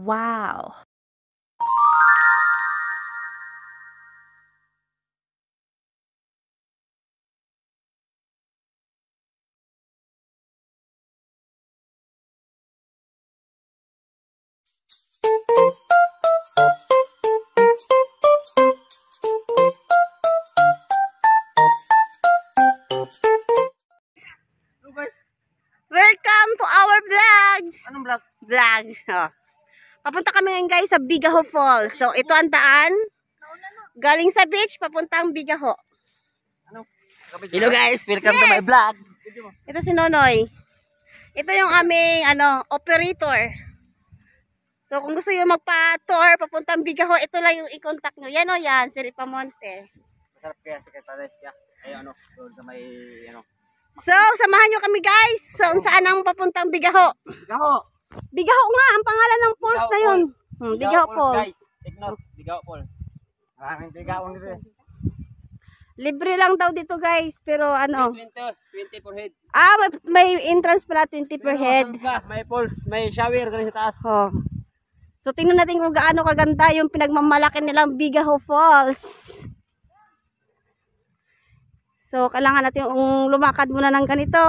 Wow. Welcome to our vlogs. Anong vlog? Vlog. Oh. Papunta kami ngayon guys sa Bigaho Falls. So ito ang daan. Galing sa beach, papuntang Bigaho. Ano? Hello guys, welcome to my vlog. Ito si Nonoy. Ito yung aming operator. So kung gusto nyo magpa-tour papuntang Bigaho, ito lang yung i-contact nyo. Yan o yan, si Ripamonte. Masarap kaya Secretaries kaya. Ay ano, doon sa may ano. So, samahan nyo kami guys. So, saan ang papuntang Bigaho? Bigaho. Bigaho nga, ang pangalan ng falls na yun. Bigaho Falls. Take note, Bigaho Falls. Maraming Bigaho dito eh. Libre lang daw dito guys, pero ano. 20 per head. May entrance pala 20 per head. May falls, may shower galing sa taas. Oh. So, tingnan natin kung gaano kaganda yung pinagmamalaki nilang Bigaho Falls. So, kailangan natin yung lumakad muna ng ganito.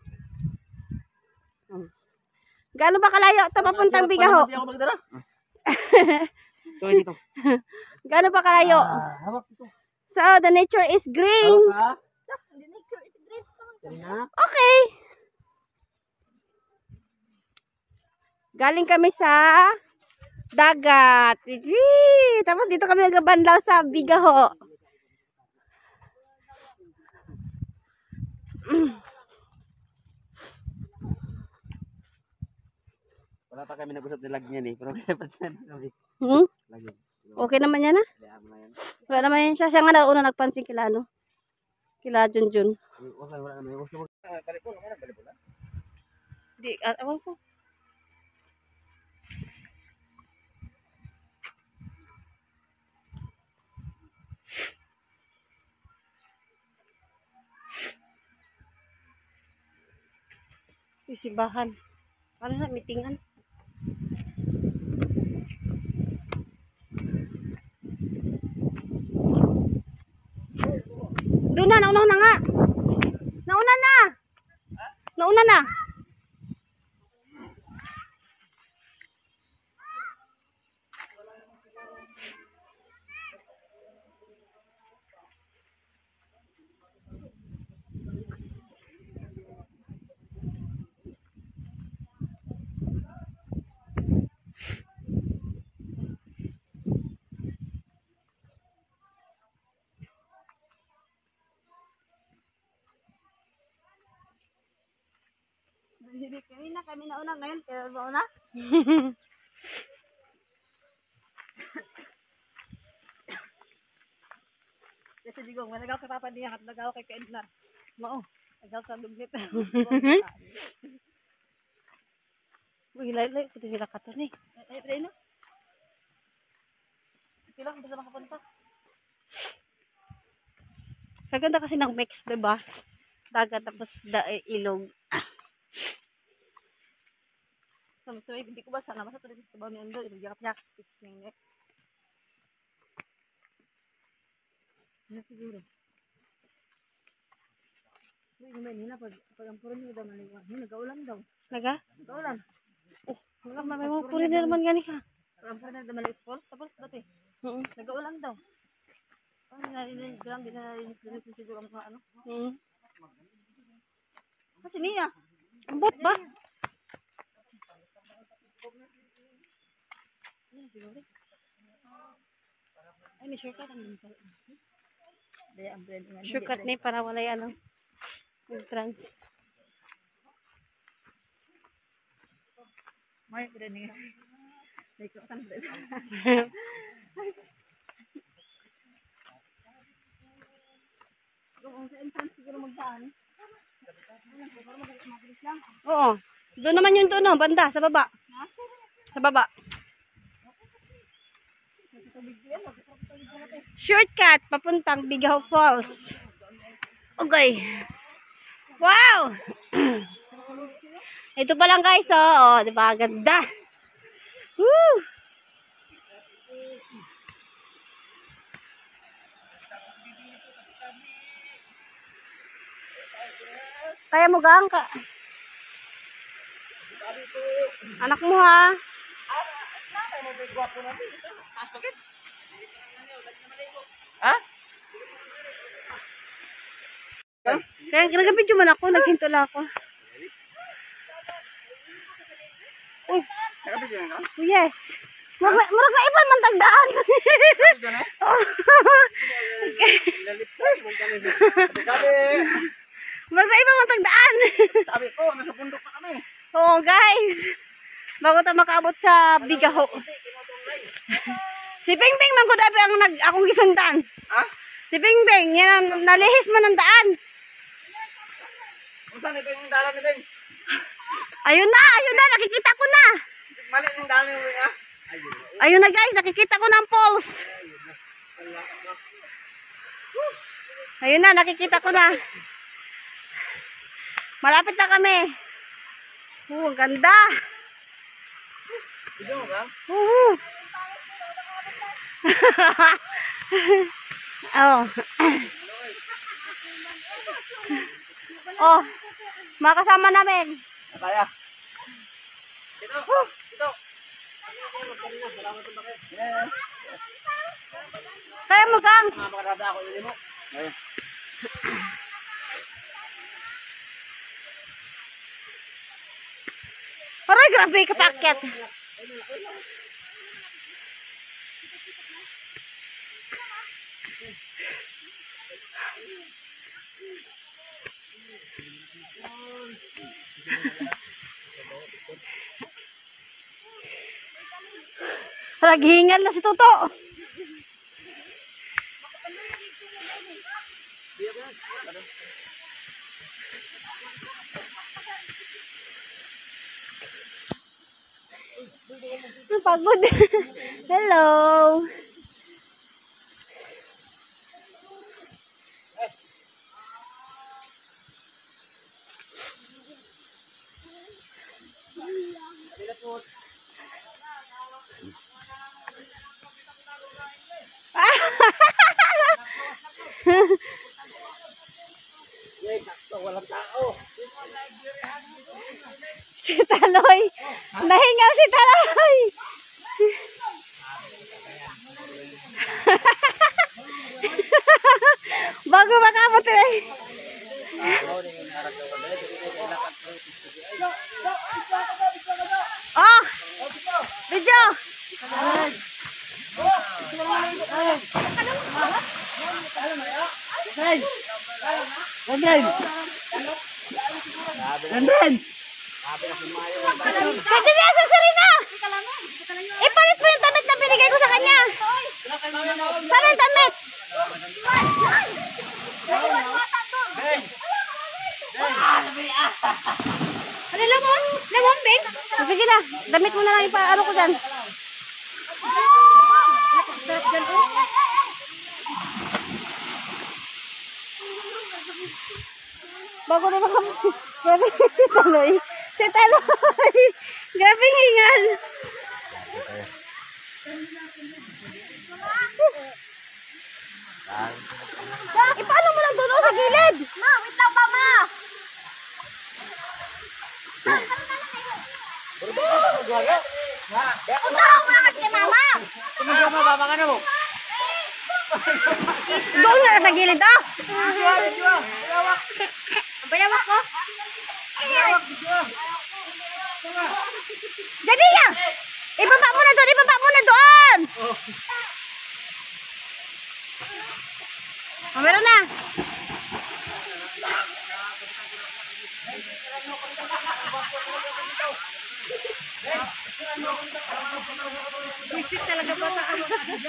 Gaano ba kalayo ito papuntang Bigaho? Hindi ako magdala. So, dito. Gaano ba kalayo? Hawak dito. So, the nature is green. The nature is green. Okay. Galing kami sa dagat. Tapos dito kami nagbanlaw sa Bigaho. Wala pa kami nag-usap ng lag niyan eh. Pero kaya pa siya kami. Lagi. Okay naman yan ah. Wala naman yan siya. Siya nga na una nagpansin kila ano. Kila Junjun. Okay, wala naman. Balipon, wala balipon. Di, awan ko. Simbahan. Ano na, meetingan. Doon na, nauna na nga. Nauna na. Nauna na. Kami nauna ngayon, pero nauna. Kasi digong, managaw kay Papa niya at nagaw kay Kaednar. Mao, nagaw sa lugnit. Uy, laylay, pati sila kato ni. Ay, no? Kilang, basta makapunta. Kaganda kasi ng mix, diba? Dagat tapos ilog. So, hindi ko ba sana masa tuloy sa baw ni Ando, ibigyak-yak, isning net. Ano siguro? Uy, naman yun na, pag ang puro niyo daw maliwan, nag-aulan daw. Naga? Nag-aulan. Oh, may mga puro na naman gani ha. Pag ang puro na daw maliwan, tapos dati. Nag-aulan daw. Bilang din na narinis siguro ang mga ano. Kasi niya, ambot ba? Ay, may shortcut ang shortcut ni para wala ano entrance. May branding. May ko kan brand. Kung sa entrance siguro magdaan. Oo. Doon naman yung doon, banda sa baba. Sa baba. Shortcut papuntang Bigaho Falls. Okay. Wow! Ito pa lang guys, oh, 'di ba? Ganda. Woo! Kaya mo gang ka. Anak mo ha. Ha? Kaya nag-video man ako, naghinto lang ako. Uy, Nakabigyan ka? oh, yes. Murag na iban man tagdaan. Murag na iban man tagdaan. Sabi ko, nasa bundok na kami. Oo, guys. Bago tayo makaabot sa Bigaho. Si Bingbing man ko dapat ang akong gisundan. Ha? Si Bingbing, yan ang nalihis man ang daan. Kung saan ito yung dalan ni Ben? Ayun na, nakikita ko na. Mali yung dalan ni Ben, ha? Ayun na guys, nakikita ko ng poles. Ayun na, nakikita ko na. Malapit na kami. Ang ganda. Video mo ka? Oh. Oh, mga kasama namin. Kaya. Dito. Dito. Kaya mo kang. Mga makarada ako, ili mo. Ayun. Aray, grabe kapakyat. Naghingal na si Toto. Ang pagod. Hello. Walang tao. Si Taloy. Nahingal si Taloy. Bago makabot eh. Oh! Video! Pwede niya sa Serena! Ipalit mo yung damit na binigay ko sa kanya. Saan yung damit? Ano lamon? Lamon, Bing? Sige na, damit mo na lang ipa-ano ko dyan. Bago na kami. Grabe si Taloy. Si Taloy. Grabe hingal. Ipaano mo lang doon sa gilid? Ma, wait lang pa, ma. Unahan mo lang kay mama. Tumagama, baba ka na mo. Doon na sa gilid, oh. Bayawak ko. Jadi ya. Ibaba mo na doon, ibaba mo na doon. Oh, meron na. Visit talaga ba sa ano?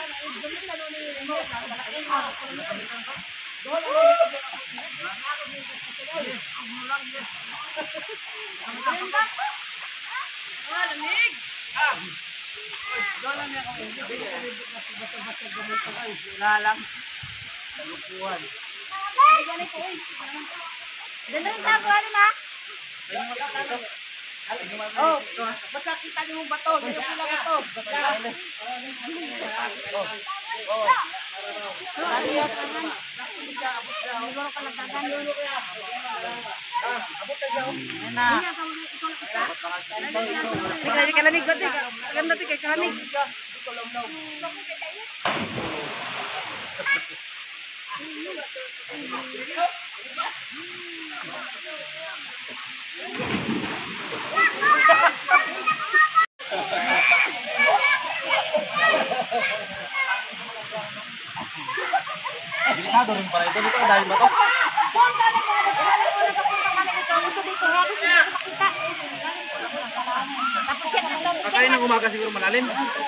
Lalang. Ganun lang ko ano ma? Oh, basta kita niyo yung bato. Dito sila bato. Basta. Ikaw kalamig ko tika. Ganda tika kalamig. Delikado rin pala ito. Dito dahil ba to? Kakain ng umaga siguro malalim.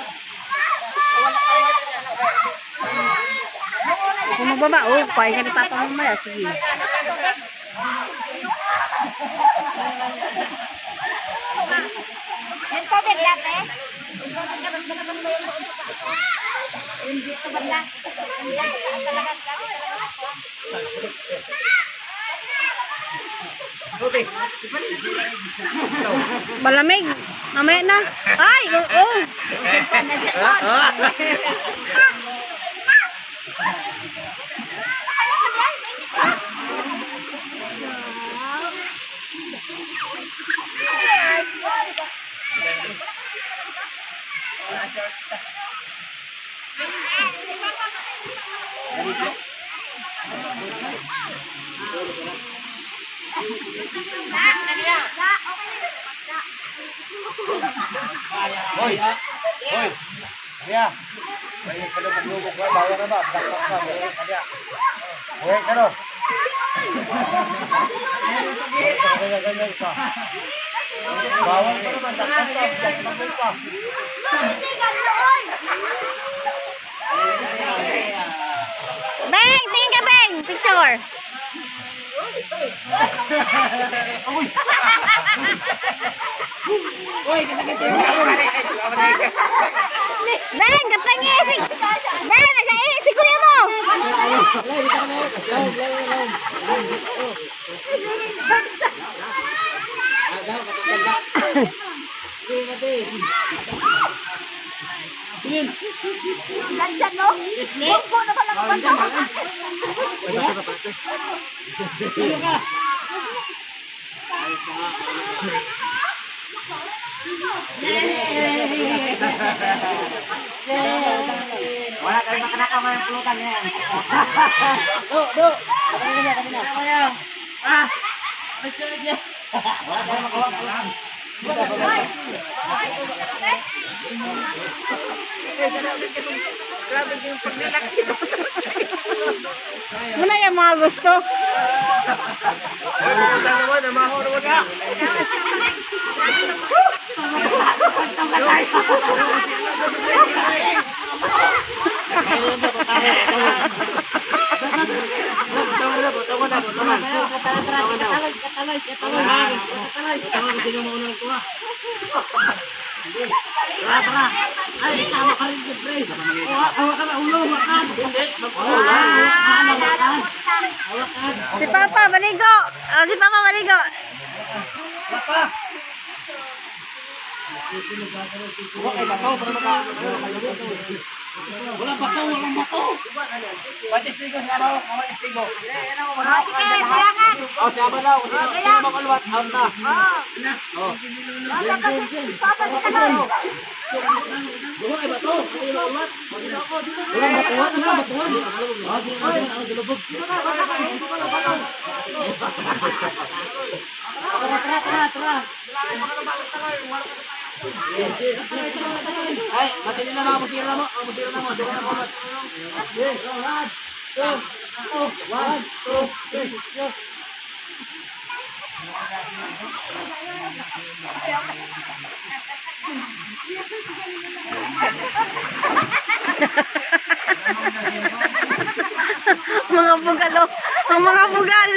Kung magbaba, oh, pahay ka ni Papa mamaya. Sige. Malamig. Mamaya na. Ay, oo. Hoy! Hoy! Kaya! May palubog-lubog ka, bawa na ba? Dakpak ka, buhay ka niya. Buhay ka no? Ganyan ka. Bawal ka naman, dakpak ka, dakpak ka. Beng, tingin ka, Beng. Picture. Beng, kapangin. Beng, nag-iisip si kuya mo. Landian no? Bongko na pala naman to. Wala kayo makanakaw ng pulutan yan. Do. Kanina. Ah! Wala kayo makawa pulutan. Muna yung mga gusto. Si Papa maligo. Oh, si Papa maligo. Wala bato, walang bato. Pati stigo sa araw, kawal stigo. Oh, siapa daw? Sino makaluwat? Out na. Oh. Wala bato, ulat. Wala batuan, wala batuan. Tara. Ay, matinin na mga musira mo. Musira na mo. Dito na po. Yes, one, two, three. Mga bugal, oh. Ang mga bugal.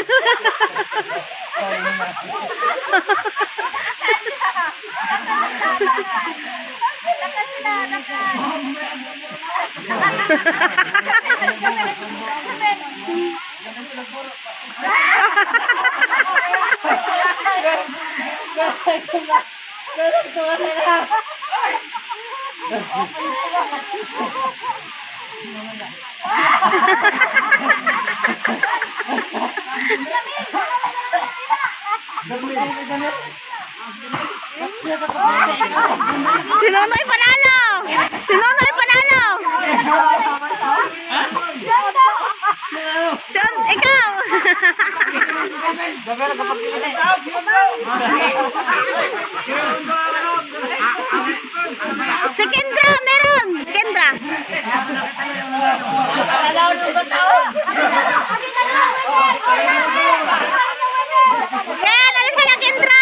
Si Nonoy panalo! Si Nonoy panalo! John, ikaw! Si Kendra, meron! Kendra! Yan, alis ka Kendra!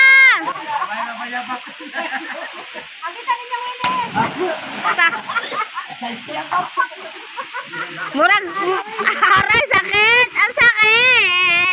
Murag, aray, sakit! Ang sakit!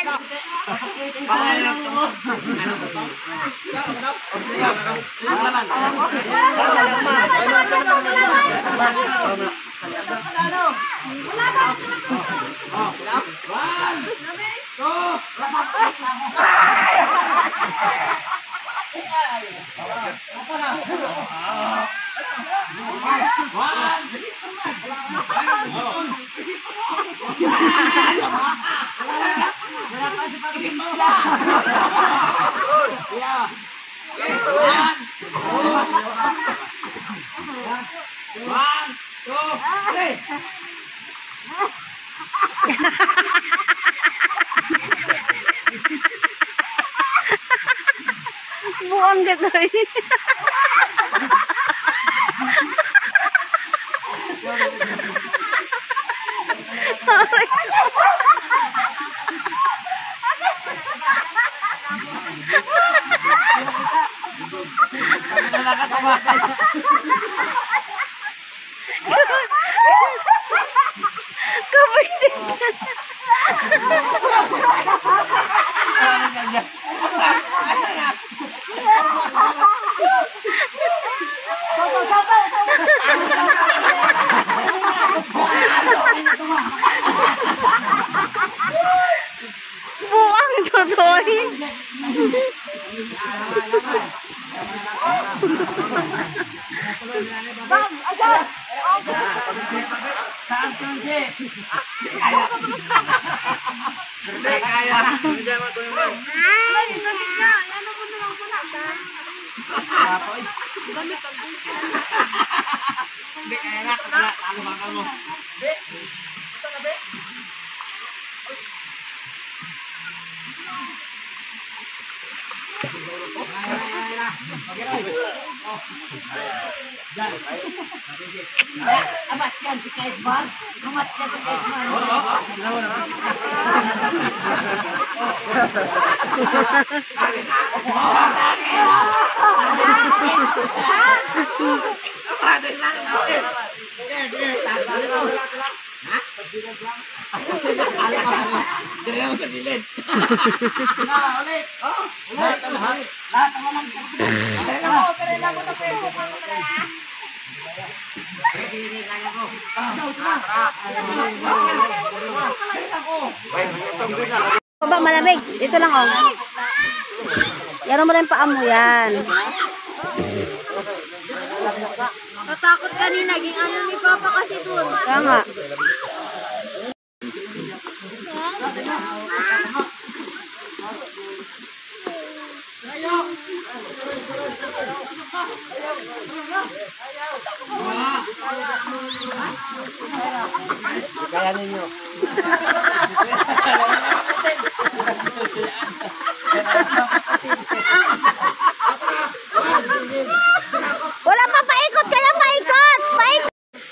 Buang gano'n. Buang totoy. Baba, malamig. Dito lang, oh. Yan mo lang yung paa mo, yan. Natakot kanina, naging ano ni Papa kasi doon. Kaya nga. Kaya ninyo. Wala pa, paikot ka lang, paikot! Paikot!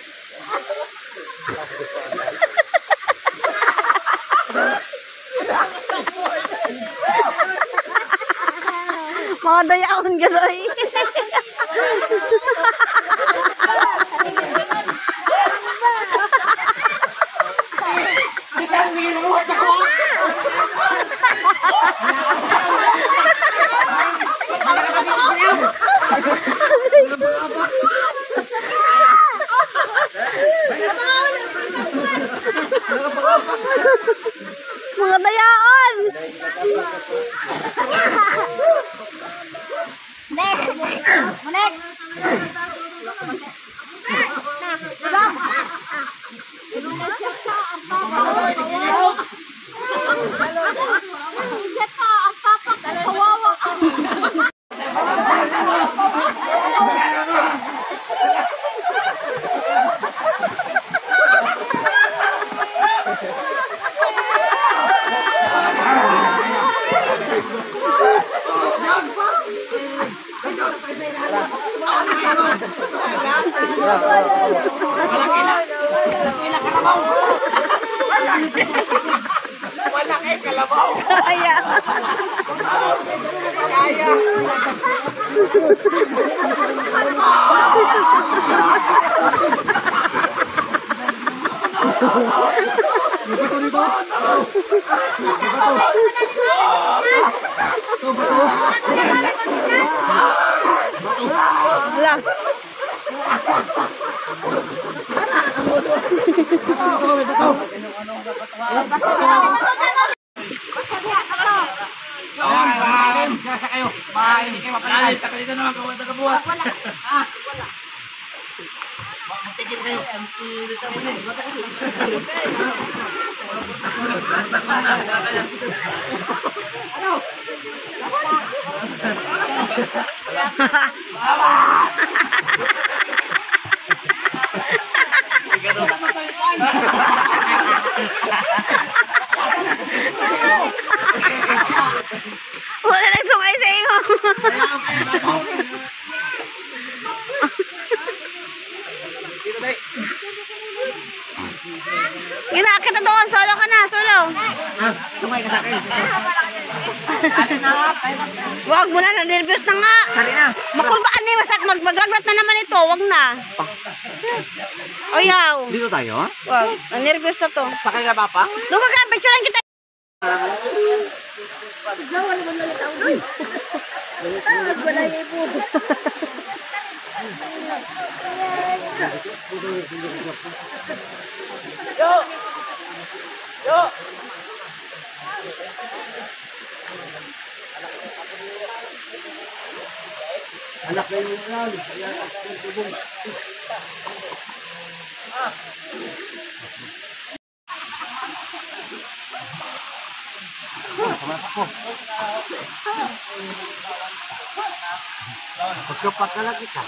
Mga dayaon gano'y. Mga dayaon! Kaya. Wala. Wala nagsungay sa iyo. Ginakit na doon. Solo ka na. Solo. Tumay ka sa akin. Wag mo na. Nervous na nga. Sari na. Makulbaan na. Maglagnat na naman ito. Wag na. O yaw. Dito tayo, ha? Wag. Nervous na to. Sakay ka ba pa? Doon ka. Picturean kita. Anak na yun lang. Pagkapak ka lang kita.